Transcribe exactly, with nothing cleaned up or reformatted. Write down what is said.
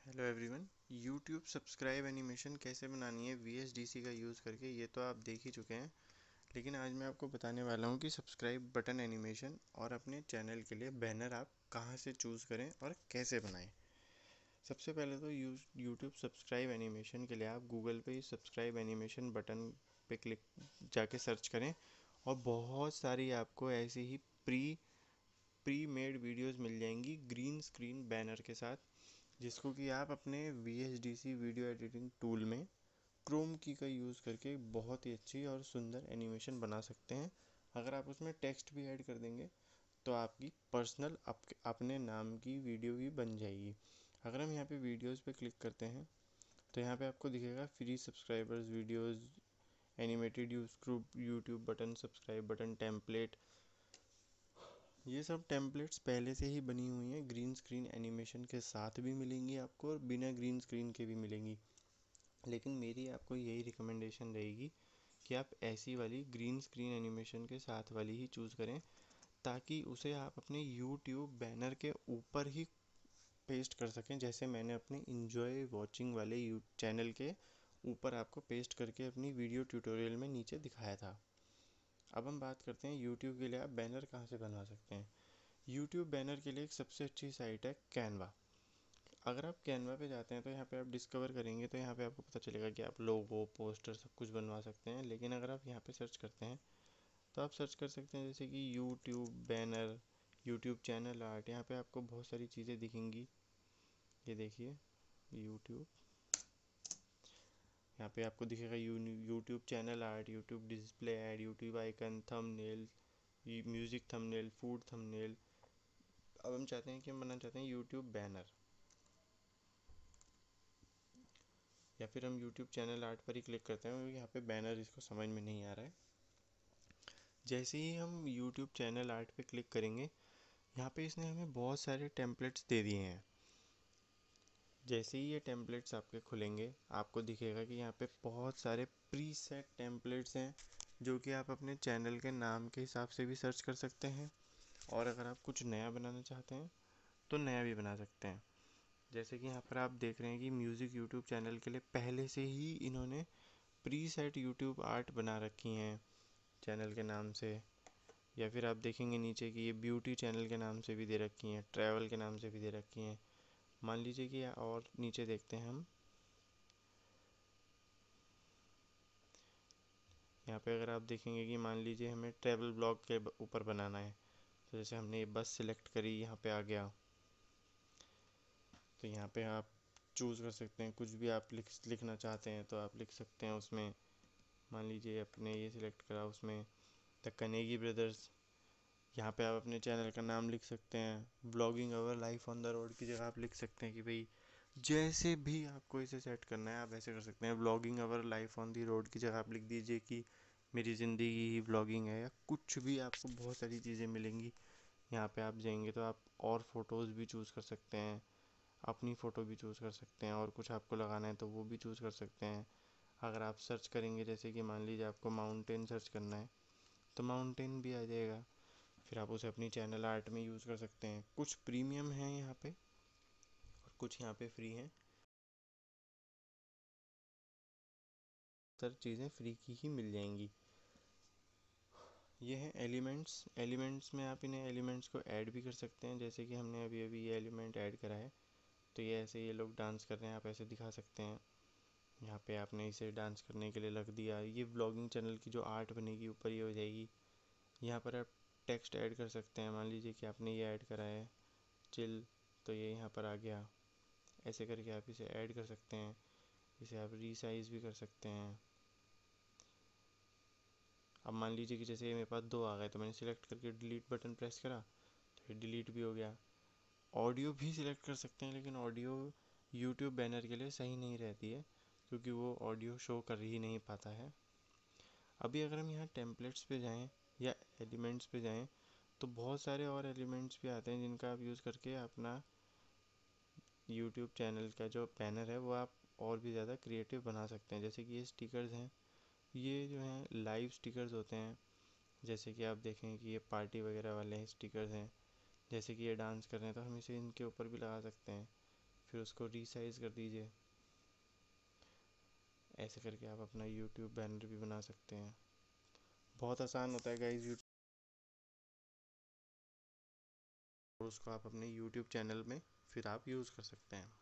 Hello everyone. YouTube subscribe animation कैसे बनानी है वी एच डी सी का यूज़ करके, ये तो आप देख ही चुके हैं। लेकिन आज मैं आपको बताने वाला हूँ कि सब्सक्राइब बटन एनिमेशन और अपने चैनल के लिए बैनर आप कहाँ से चूज़ करें और कैसे बनाएं। सबसे पहले तो यू यूट्यूब सब्सक्राइब एनिमेशन के लिए आप गूगल पे सब्सक्राइब एनिमेशन बटन पे क्लिक जाके सर्च करें और बहुत सारी आपको ऐसी ही प्री प्री मेड वीडियोज़ मिल जाएंगी ग्रीन स्क्रीन बैनर के साथ, जिसको कि आप अपने V H D C video editing tool में क्रोम की का यूज़ करके बहुत ही अच्छी और सुंदर एनिमेशन बना सकते हैं। अगर आप उसमें टेक्स्ट भी ऐड कर देंगे तो आपकी पर्सनल आप, अपने नाम की वीडियो भी बन जाएगी। अगर हम यहाँ पे वीडियोस पे क्लिक करते हैं तो यहाँ पे आपको दिखेगा free subscribers videos, animated YouTube button, subscribe button, template. ये सब टेम्पलेट्स पहले से ही बनी हुई हैं, ग्रीन स्क्रीन एनिमेशन के साथ भी मिलेंगी आपको और बिना ग्रीन स्क्रीन के भी मिलेंगी। लेकिन मेरी आपको यही रिकमेंडेशन रहेगी कि आप ऐसी वाली ग्रीन स्क्रीन एनिमेशन के साथ वाली ही चूज़ करें, ताकि उसे आप अपने यूट्यूब बैनर के ऊपर ही पेस्ट कर सकें, जैसे मैंने अपने इन्जॉय वॉचिंग वाले यू चैनल के ऊपर आपको पेस्ट करके अपनी वीडियो ट्यूटोरियल में नीचे दिखाया था। अब हम बात करते हैं यूट्यूब के लिए आप बैनर कहाँ से बनवा सकते हैं। यूट्यूब बैनर के लिए एक सबसे अच्छी साइट है कैनवा। अगर आप कैनवा पे जाते हैं तो यहाँ पे आप डिस्कवर करेंगे तो यहाँ पे आपको पता चलेगा कि आप लोगो, पोस्टर सब कुछ बनवा सकते हैं। लेकिन अगर आप यहाँ पे सर्च करते हैं तो आप सर्च कर सकते हैं जैसे कि YouTube banner, YouTube channel art. यहाँ पे आपको बहुत सारी चीज़ें दिखेंगी। ये देखिए यूट्यूब, यहाँ पे आपको दिखेगा YouTube channel art, YouTube display ad, YouTube icon, thumbnail, music thumbnail, food thumbnail. अब हम चाहते हैं कि हम बनाना चाहते हैं यूट्यूब बैनर, या फिर हम यूट्यूब चैनल आर्ट पर ही क्लिक करते हैं क्योंकि यहाँ पे बैनर इसको समझ में नहीं आ रहा है। जैसे ही हम यूट्यूब चैनल आर्ट पे क्लिक करेंगे, यहाँ पे इसने हमें बहुत सारे टेम्पलेट्स दे दिए हैं। जैसे ही ये टेम्पलेट्स आपके खुलेंगे आपको दिखेगा कि यहाँ पे बहुत सारे प्री सेट टेम्पलेट्स हैं, जो कि आप अपने चैनल के नाम के हिसाब से भी सर्च कर सकते हैं, और अगर आप कुछ नया बनाना चाहते हैं तो नया भी बना सकते हैं। जैसे कि यहाँ पर आप देख रहे हैं कि म्यूज़िक यूट्यूब चैनल के लिए पहले से ही इन्होंने प्री सेट यूट्यूब आर्ट बना रखी हैं चैनल के नाम से। या फिर आप देखेंगे नीचे कि ये ब्यूटी चैनल के नाम से भी दे रखी हैं, ट्रैवल के नाम से भी दे रखी हैं। मान लीजिए कि, और नीचे देखते हैं हम, यहाँ पे अगर आप देखेंगे कि मान लीजिए हमें ट्रैवल ब्लॉग के ऊपर बनाना है, तो जैसे हमने ये बस सिलेक्ट करी, यहाँ पे आ गया, तो यहाँ पे आप चूज़ कर सकते हैं कुछ भी आप लिख लिखना चाहते हैं तो आप लिख सकते हैं उसमें। मान लीजिए अपने ये सिलेक्ट करा, उसमें द कनेगी ब्रदर्स। यहाँ पे आप अपने चैनल का नाम लिख सकते हैं। Blogging our life on the road की जगह आप लिख सकते हैं कि भाई जैसे भी आपको इसे सेट करना है आप ऐसे कर सकते हैं। Blogging our life on the road की जगह आप लिख दीजिए कि मेरी ज़िंदगी ही ब्लॉगिंग है, या कुछ भी। आपको बहुत सारी चीज़ें मिलेंगी। यहाँ पे आप जाएंगे तो आप और फोटोज़ भी चूज़ कर सकते हैं, अपनी फ़ोटो भी चूज़ कर सकते हैं, और कुछ आपको लगाना है तो वो भी चूज़ कर सकते हैं। अगर आप सर्च करेंगे, जैसे कि मान लीजिए आपको माउंटेन सर्च करना है तो माउंटेन भी आ जाएगा, फिर आप उसे अपनी चैनल आर्ट में यूज़ कर सकते हैं। कुछ प्रीमियम है यहाँ पे और कुछ यहाँ पे फ्री हैं। सर चीज़ें फ्री की ही मिल जाएंगी। ये हैं एलिमेंट्स। एलिमेंट्स में आप इन्हें एलिमेंट्स को ऐड भी कर सकते हैं, जैसे कि हमने अभी अभी ये एलिमेंट ऐड करा है, तो ये ऐसे ये लोग डांस कर रहे हैं, आप ऐसे दिखा सकते हैं। यहाँ पे आपने इसे डांस करने के लिए रख दिया। ये व्लॉगिंग चैनल की जो आर्ट बनेगी ऊपर ये हो जाएगी। यहाँ पर आप टेक्स्ट ऐड कर सकते हैं। मान लीजिए कि आपने ये ऐड करा है चिल, तो ये यहाँ पर आ गया। ऐसे करके आप इसे ऐड कर सकते हैं। इसे आप रीसाइज भी कर सकते हैं। अब मान लीजिए कि जैसे मेरे पास दो आ गए, तो मैंने सिलेक्ट करके डिलीट बटन प्रेस करा तो ये डिलीट भी हो गया। ऑडियो भी सिलेक्ट कर सकते हैं, लेकिन ऑडियो यूट्यूब बैनर के लिए सही नहीं रहती है क्योंकि वो ऑडियो शो कर ही नहीं पाता है। अभी अगर हम यहाँ टेम्पलेट्स पे जाएं या एलिमेंट्स पे जाएं तो बहुत सारे और एलिमेंट्स भी आते हैं जिनका आप यूज़ करके अपना यूट्यूब चैनल का जो बैनर है वो आप और भी ज़्यादा क्रिएटिव बना सकते हैं। जैसे कि ये स्टिकर्स हैं, ये जो हैं लाइव स्टिकर्स होते हैं। जैसे कि आप देखें कि ये पार्टी वगैरह वाले स्टिकर्स हैं। जैसे कि ये डांस कर रहे हैं तो हम इसे इनके ऊपर भी लगा सकते हैं। फिर उसको रीसाइज कर दीजिए। ऐसे करके आप अपना यूट्यूब बैनर भी बना सकते हैं। बहुत आसान होता है गाइस यूट्यूब, और उसको आप अपने यूट्यूब चैनल में फिर आप यूज़ कर सकते हैं।